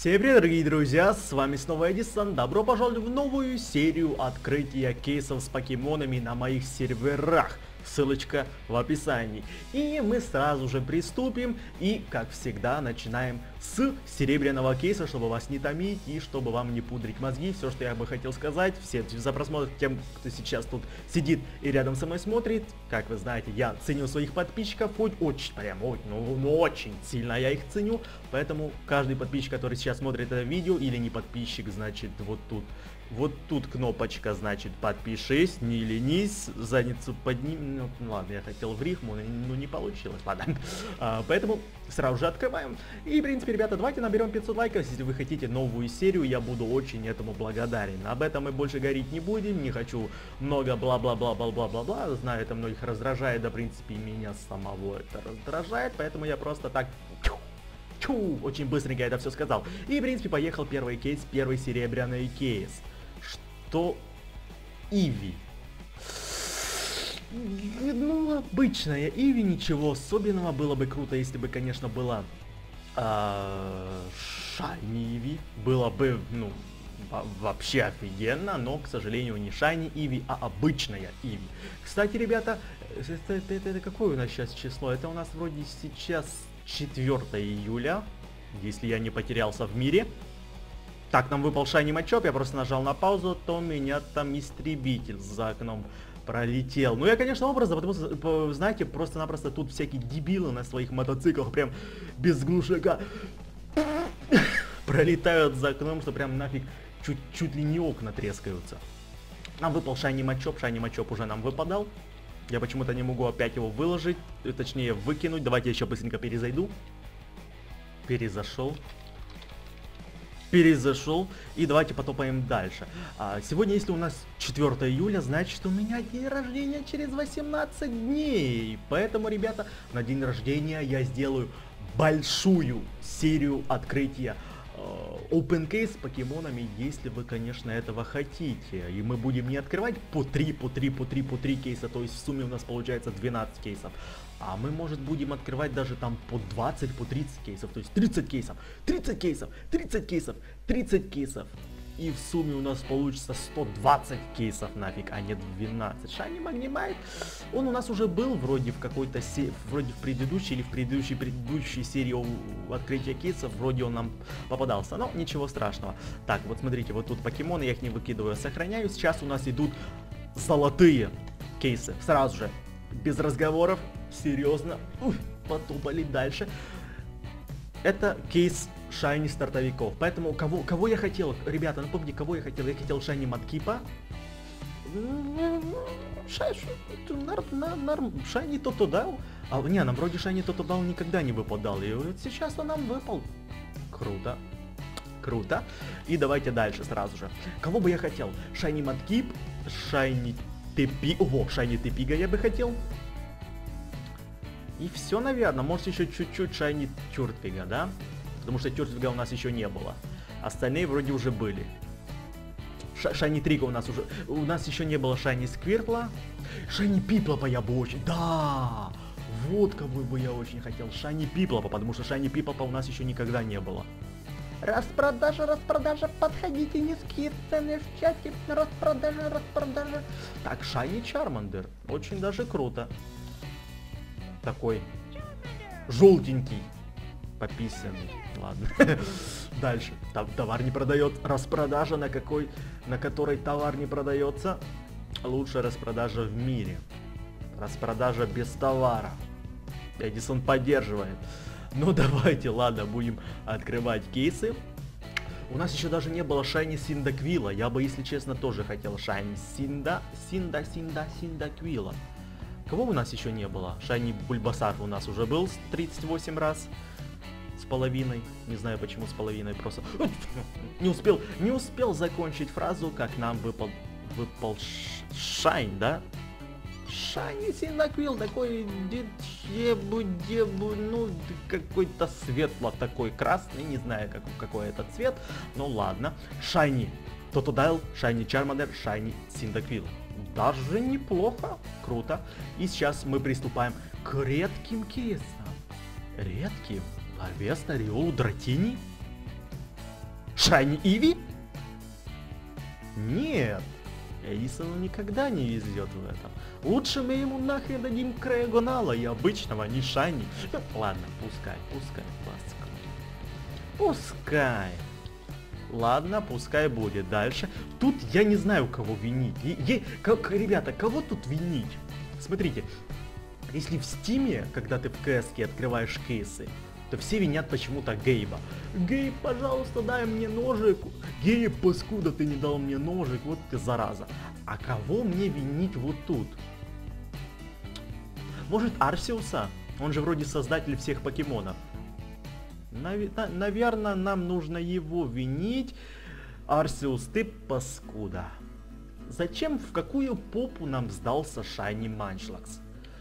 Всем привет, дорогие друзья, с вами снова Эдисон. Добро пожаловать в новую серию открытия кейсов с покемонами на моих серверах. Ссылочка в описании. И мы сразу же приступим и, как всегда, начинаем с серебряного кейса, чтобы вас не томить и чтобы вам не пудрить мозги. Все, что я бы хотел сказать, всем за просмотр, тем, кто сейчас тут сидит и рядом со мной смотрит. Как вы знаете, я ценю своих подписчиков, очень, прям, очень сильно я их ценю. Поэтому каждый подписчик, который сейчас смотрит это видео, или не подписчик, значит, вот тут кнопочка, значит, подпишись, не ленись, задницу подними. Ну ладно, я хотел в рифму, но не получилось, ладно. Поэтому сразу же открываем. И, в принципе, ребята, давайте наберем 500 лайков. Если вы хотите новую серию, я буду очень этому благодарен. Об этом мы больше говорить не будем, не хочу много бла-бла-бла-бла-бла-бла-бла. Знаю, это многих раздражает, да, в принципе, меня самого это раздражает, поэтому я просто так... очень быстренько это все сказал. И, в принципе, поехал первый кейс, первый серебряный кейс. Что? Иви. Ну, обычная Иви, ничего особенного. Было бы круто, если бы, конечно, была Шайни Иви. Было бы, ну, вообще офигенно, но, к сожалению, не Шайни Иви, а обычная Иви. Кстати, ребята, это какое у нас сейчас число? Это у нас вроде сейчас 4 июля, если я не потерялся в мире. Так, нам выпал Шайни Мачоп, я просто нажал на паузу, то у меня там истребитель за окном пролетел. Ну я, конечно, образно, потому что, знаете, просто-напросто тут всякие дебилы на своих мотоциклах прям без глушака пролетают за окном, что прям нафиг чуть ли не окна трескаются. Нам выпал Шайни Мачоп уже нам выпадал. Я почему-то не могу опять его выложить, точнее выкинуть. Давайте я еще быстренько перезайду. Перезашел. И давайте потопаем дальше. Сегодня, если у нас 4 июля, значит у меня день рождения через 18 дней. Поэтому, ребята, на день рождения я сделаю большую серию открытия open case с покемонами, если вы, конечно, этого хотите. И мы будем не открывать по 3 кейса, то есть в сумме у нас получается 12 кейсов. А мы, может, будем открывать даже там по 20, по 30 кейсов, то есть 30 кейсов, 30 кейсов, 30 кейсов, 30 кейсов. И в сумме у нас получится 120 кейсов нафиг, а не 12. Шайни Магнимайт, он у нас уже был вроде в какой-то вроде в предыдущей или в предыдущей серии открытия кейсов, вроде он нам попадался, но ничего страшного. Так, вот смотрите, вот тут покемоны, я их не выкидываю, сохраняю. Сейчас у нас идут золотые кейсы, сразу же, без разговоров, серьезно, потопали дальше. Это кейс Шайни стартовиков. Поэтому кого я хотел, ребята, напомните, кого я хотел? Я хотел Шайни Маткипа. Шайни Тотодал. Не, нам вроде Шайни Тотодал никогда не выпадал. И вот сейчас он нам выпал. Круто. Круто. И давайте дальше сразу же. Кого бы я хотел? Шайни Маткип, Шайни Тепи. Ого, Шайни Тепига я бы хотел. И все, наверное. Может, еще чуть-чуть Шайни Тюртвига, да? Потому что Тюртвига у нас еще не было. Остальные вроде уже были. Шайни Трика у нас уже... У нас еще не было Шайни Сквиртла. Шайни Пиплопа я бы очень... Да! Вот кого бы я очень хотел. Шайни Пиплопа, потому что Шайни Пиплопа у нас еще никогда не было. Распродажа, подходите, низкие цены в чате. Распродажа. Так, Шайни Чармандер. Очень даже круто. Такой желтенький, пописанный. Ладно. Дальше. Товар не продает. Распродажа, на которой товар не продается. Лучшая распродажа в мире. Распродажа без товара. Эдисон поддерживает. Ну давайте, ладно, будем открывать кейсы. У нас еще даже не было Шайни Синдаквила. Я бы, если честно, тоже хотел Шайни Синдаквила. Кого у нас еще не было? Шайни Бульбасар у нас уже был 38 раз. С половиной. Не знаю почему с половиной, просто... Не успел закончить фразу, как нам выпал Шайн, да? Шайни Синдаквил, такой ну, какой-то светло такой красный, не знаю какой это цвет, но ладно. Шайни Тотодайл, Шайни Чармандер, Шайни Синдаквил. Даже неплохо, круто. И сейчас мы приступаем к редким кейсам. Редким? Арвеста, Риолу, Дратини? Шайни Иви? Нет. Эдисону никогда не везет в этом. Лучше мы ему нахрен дадим Крейгонала и обычного, не Шайни. Ладно, пускай, ласково. Пускай. Ладно, пускай будет. Дальше. Тут я не знаю, кого винить. Ребята, кого тут винить? Смотрите. Если в Стиме, когда ты в КСке открываешь кейсы, то все винят почему-то Гейба. Гейб, пожалуйста, дай мне ножик. Гейб, паскуда, ты не дал мне ножик. Вот ты зараза. А кого мне винить вот тут? Может, Арсиуса? Он же вроде создатель всех покемонов. Наверное, нам нужно его винить. Арсиус, ты паскуда. Зачем, в какую попу нам сдался Шайни Манчлакс?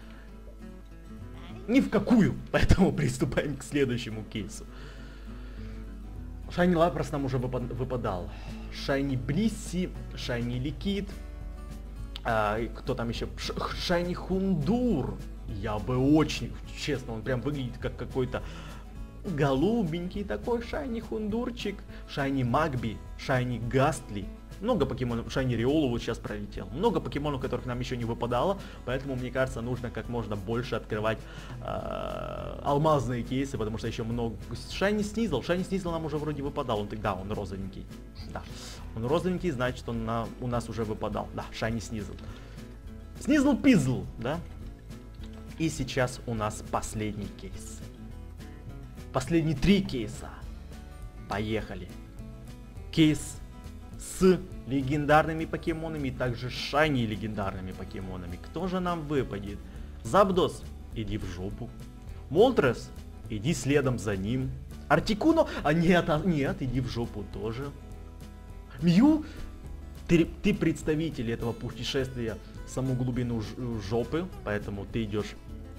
Ни в какую, поэтому приступаем к следующему кейсу. Шайни Лапрос нам уже выпадал. Шайни Блисси, Шайни Ликид. Кто там еще? Шайни Хундур. Я бы очень, честно, он прям выглядит как какой-то голубенький такой Шайни Хундурчик. Шайни Магби, Шайни Гастли. Много покемонов, Шайни Риолу вот сейчас пролетел. Много покемонов, которых нам еще не выпадало. Поэтому, мне кажется, нужно как можно больше открывать алмазные кейсы, потому что еще много. Шайни Снизл нам уже вроде выпадал. Он розовенький. Да. Он розовенький, значит, он у нас уже выпадал. Да, Шайни Снизл. Снизл Пизл, да? И сейчас у нас последний кейс. Последние 3 кейса. Поехали. Кейс с легендарными покемонами и также Шайни легендарными покемонами. Кто же нам выпадет? Запдос, иди в жопу. Молтрес, иди следом за ним. Артикуно, нет, иди в жопу тоже. Мью, ты представитель этого путешествия в саму глубину жопы, поэтому ты идешь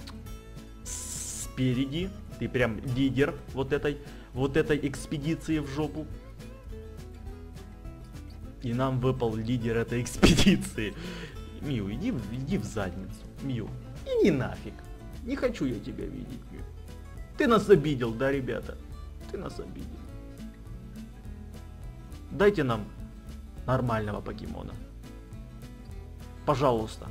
спереди. Ты прям лидер вот этой экспедиции в жопу. И нам выпал лидер этой экспедиции. Мью, иди в задницу. Мью, иди нафиг. Не хочу я тебя видеть, Мью. Ты нас обидел, да, ребята? Ты нас обидел. Дайте нам нормального покемона. Пожалуйста.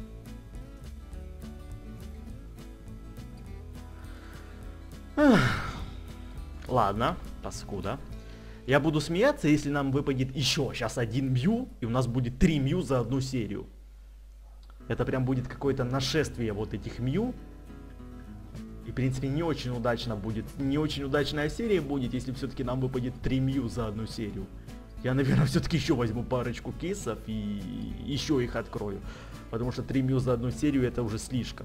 Ладно, паскуда. Я буду смеяться, если нам выпадет еще сейчас 1 Мью, и у нас будет 3 Мью за одну серию. Это прям будет какое-то нашествие вот этих Мью. И, в принципе, не очень удачная серия будет, если все-таки нам выпадет 3 Мью за одну серию. Я, наверное, все-таки еще возьму парочку кейсов и еще их открою. Потому что 3 Мью за одну серию это уже слишком.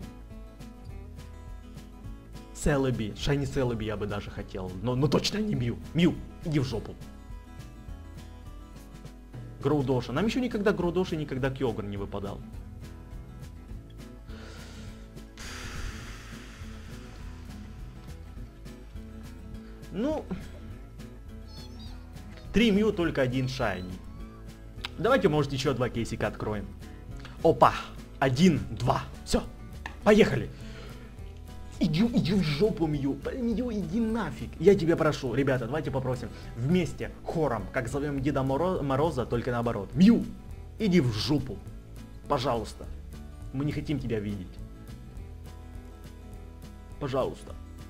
Селеби, Шайни Селеби я бы даже хотел, но точно не Мью. Мью, иди в жопу. Гроудоша. Нам еще никогда Гроудоша, никогда Кёгр не выпадал. Ну, 3 Мью, только 1 Шайни. Давайте, может, еще 2 кейсика откроем. Опа, 1, 2, все, поехали. Иди в жопу, Мью. Мью, иди нафиг. Я тебя прошу, ребята, давайте попросим вместе, хором, как зовем Деда Мороза, только наоборот. Мью, иди в жопу. Пожалуйста. Мы не хотим тебя видеть. Пожалуйста.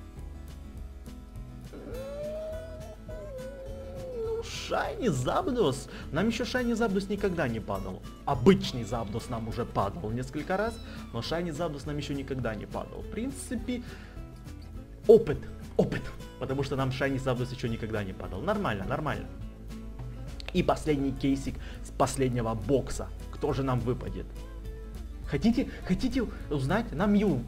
Ну, Шайни Запдос. Нам еще Шайни Запдос никогда не падал. Обычный Запдос нам уже падал несколько раз, но Шайни Запдос нам еще никогда не падал. В принципе, опыт. Потому что нам Шайни Запдос еще никогда не падал. Нормально. И последний кейсик с последнего бокса. Кто же нам выпадет? Хотите узнать? Нам Мью.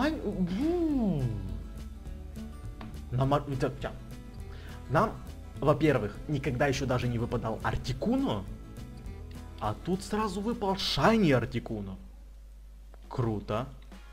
Нам, во-первых, никогда еще даже не выпадал Артикуно. А тут сразу выпал Шайни Артикуно. Круто.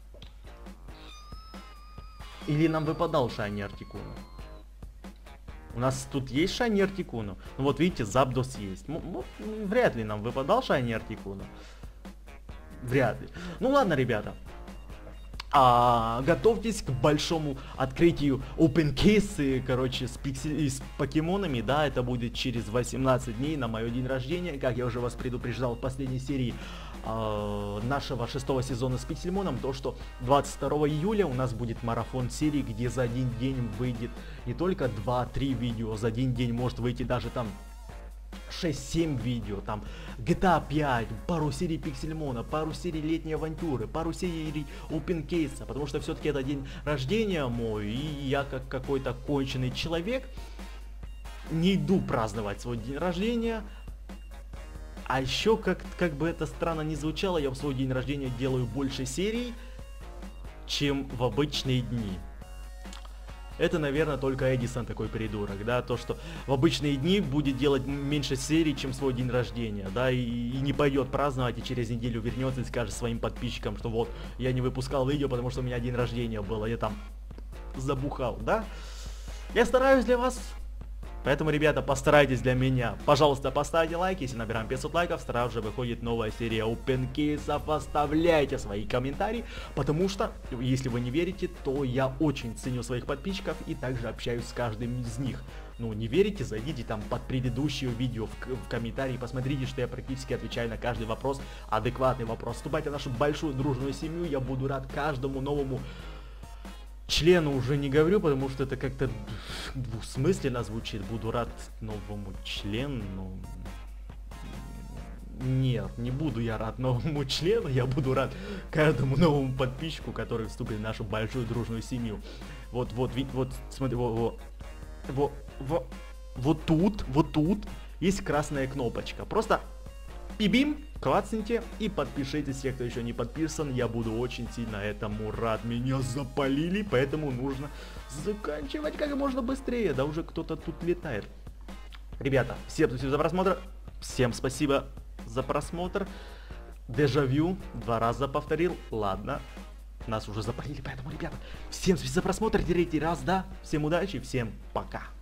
Или нам выпадал Шайни Артикуно? У нас тут есть Шайни Артикуно. Ну вот видите, Запдос есть. Вряд ли нам выпадал Шайни Артикуно. Вряд ли. Ну ладно, ребята. Готовьтесь к большому открытию Open Case, короче, с покемонами, да, это будет через 18 дней на мой день рождения, как я уже вас предупреждал в последней серии нашего 6-го сезона с Пиксельмоном, то что 22 июля у нас будет марафон серии, где за один день выйдет не только 2-3 видео, за один день может выйти даже там 6-7 видео, там GTA 5, пару серий Пиксельмона, пару серий Летней Авантюры, пару серий Open Case, потому что все-таки это день рождения мой, и я как какой-то конченый человек не иду праздновать свой день рождения. А еще, как бы это странно ни звучало, я в свой день рождения делаю больше серий, чем в обычные дни. Это, наверное, только Эдисон такой придурок, да, то, что в обычные дни будет делать меньше серий, чем свой день рождения, да, и не пойдет праздновать, и через неделю вернется и скажет своим подписчикам, что вот, я не выпускал видео, потому что у меня день рождения было, я там забухал, да. Я стараюсь для вас, поэтому, ребята, постарайтесь для меня. Пожалуйста, поставьте лайк, если набираем 500 лайков, сразу же выходит новая серия Open Case'ов. Оставляйте свои комментарии, потому что, если вы не верите, то я очень ценю своих подписчиков и также общаюсь с каждым из них. Ну, не верите, зайдите там под предыдущее видео в комментарии, посмотрите, что я практически отвечаю на каждый вопрос, адекватный вопрос. Вступайте в нашу большую дружную семью, я буду рад каждому новому члену, уже не говорю, потому что это как-то двусмысленно звучит. Буду рад новому члену. Нет, не буду я рад новому члену, я буду рад каждому новому подписчику, который вступит в нашу большую дружную семью. Вот, смотри, вот тут есть красная кнопочка. Просто пибим, клацните и подпишитесь, те, кто еще не подписан, я буду очень сильно этому рад. Меня запалили, поэтому нужно заканчивать как можно быстрее, да уже кто-то тут летает. Ребята, всем спасибо за просмотр, всем спасибо за просмотр. Дежавю 2 раза повторил, ладно, нас уже запалили, поэтому, ребята, всем спасибо за просмотр, 3-й раз, да, всем удачи, всем пока.